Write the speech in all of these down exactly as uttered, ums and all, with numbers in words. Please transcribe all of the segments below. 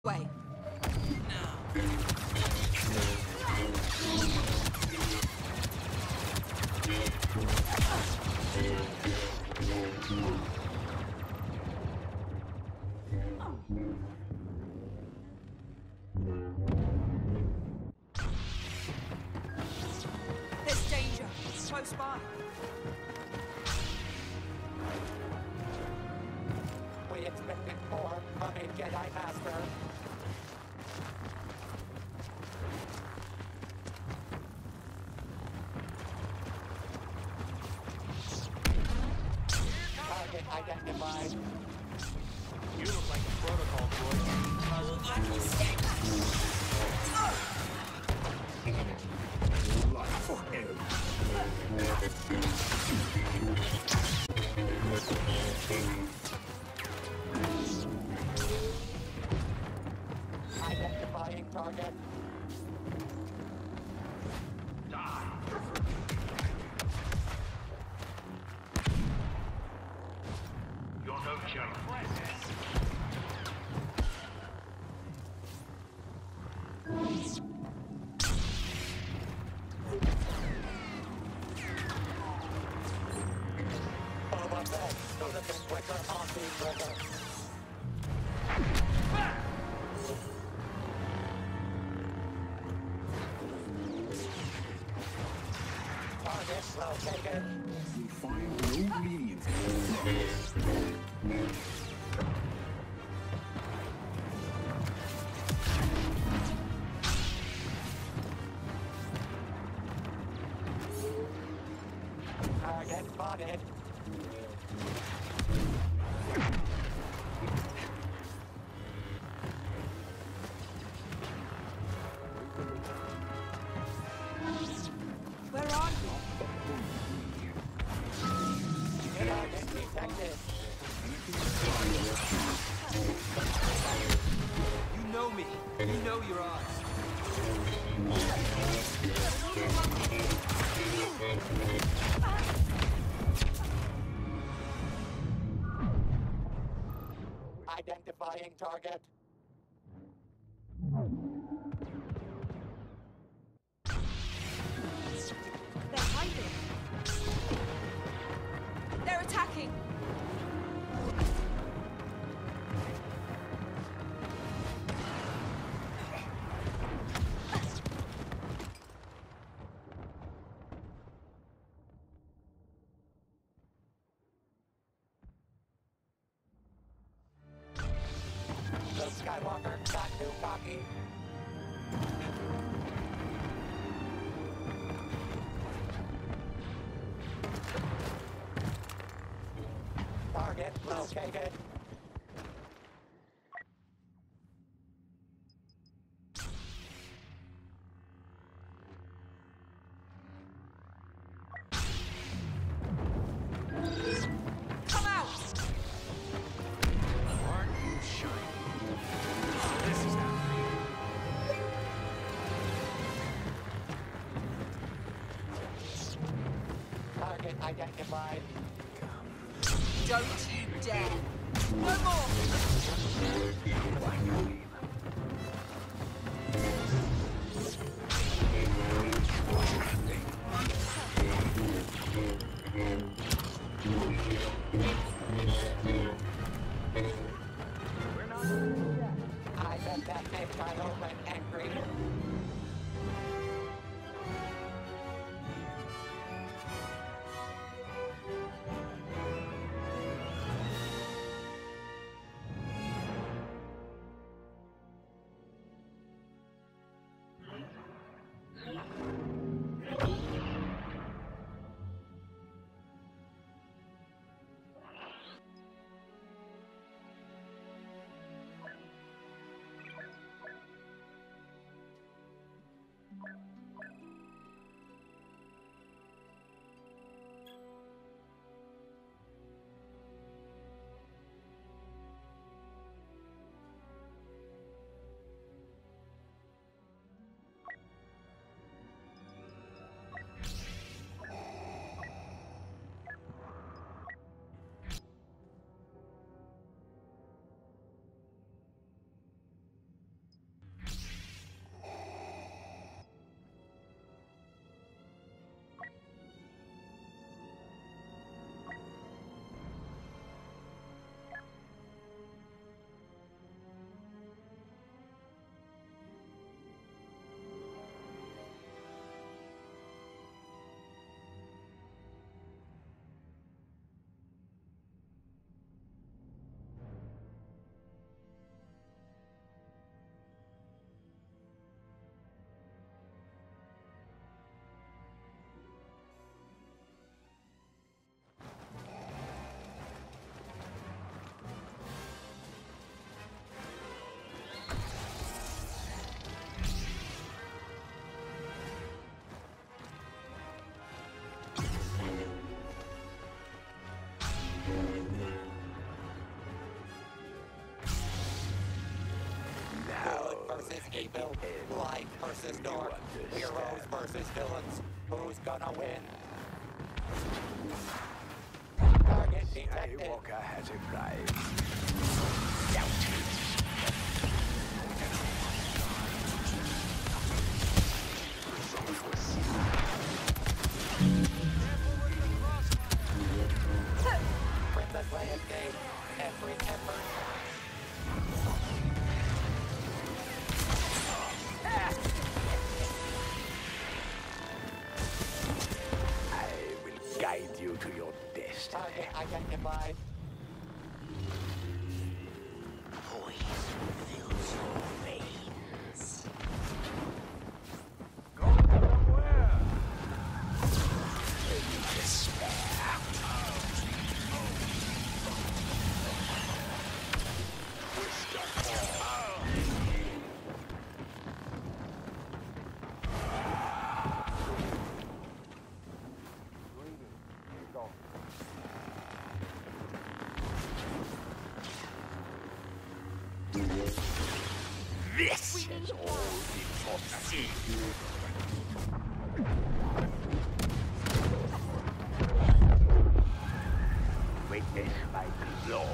Way. There's danger. Close by. We expected more from a Jedi Master. Target identified. You look like a protocol droid. Identifying target. You're no joke. Boba Fett, so that the quicker on the trigger. Target located. We find no leniency. Target spotted. Where are you? Target detected. You know me. You know your odds. Identifying target. They're hiding. They're attacking. The Skywalker got too cocky. Target located. Come out! Aren't you shiny? This is happening. Target identified. Don't you dare! No more! I bet that made Kylo Ren angry. risky build. Light versus dark. Heroes versus villains. Who's gonna win? Target detected. Skywalker has arrived. Princess Leia's game. Every effort. I will guide you to your destiny. Target identified. This has all been foreseen. Witness my glory.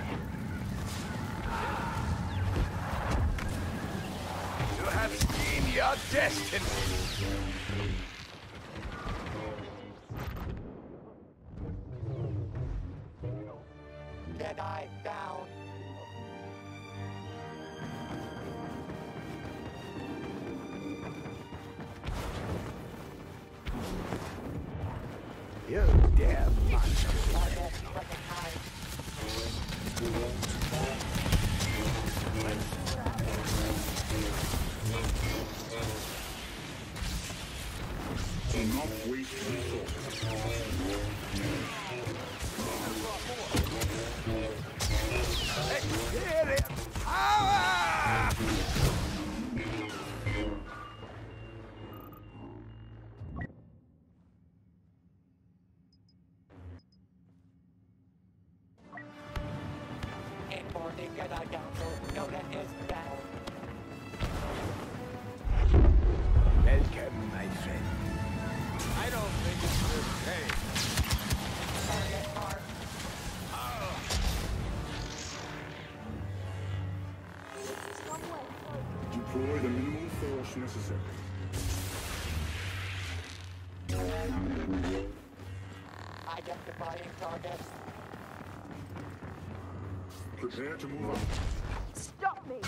You have seen your destiny. Jedi down. You damn monster. Target recognized. Enough waste resources. Experience power! Informing Jedi Council. Yoda is down. Welcome, my friend. I don't think it's okay. Target marked. Deploy the minimal force necessary. Identifying targets. Prepare to move out. Stop me!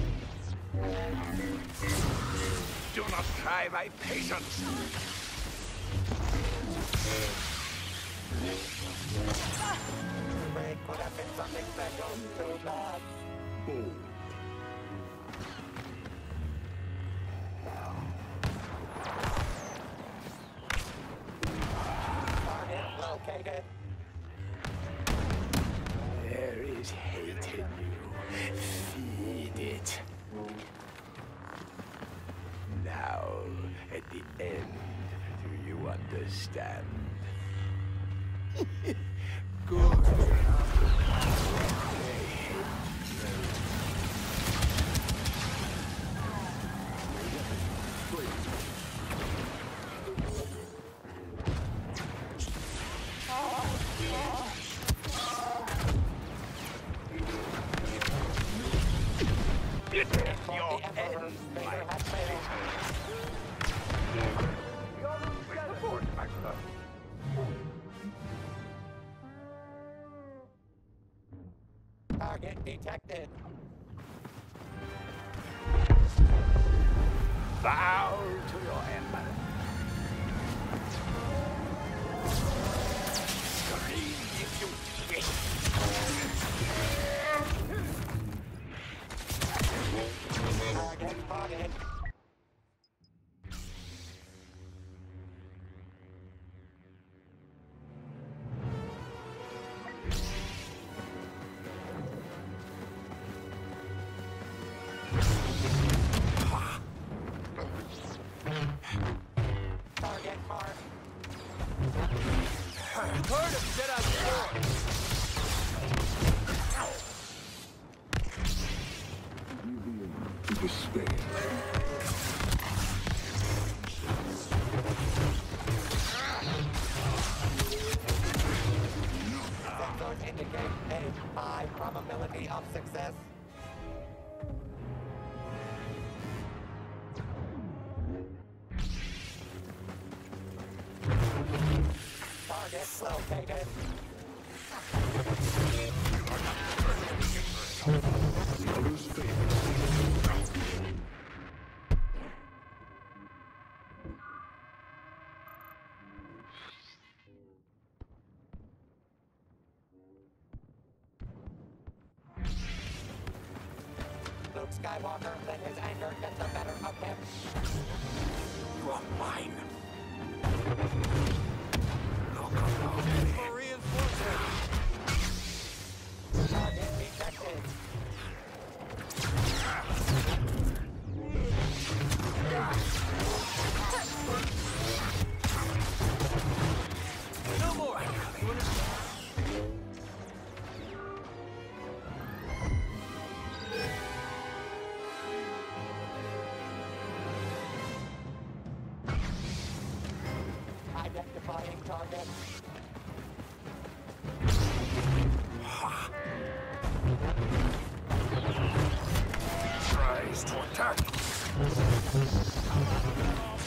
Do not try my patience. Raid could have been something special. Too bad. Bold. Target located. There is hate in you. Feed it. Now, at the end, do you understand? Good. Your end, my Target detected. Bow to your emperor. Scream if you wish. Target spotted. Target marked. Heard of Jedi Force. Revealing. despair. Sensors indicate a high probability of success. Target located. The others fail. Luke Skywalker let his anger get the better of him. You are mine. Look For reinforcements. Target detected. No more. You understand? Identifying target. tries to attack.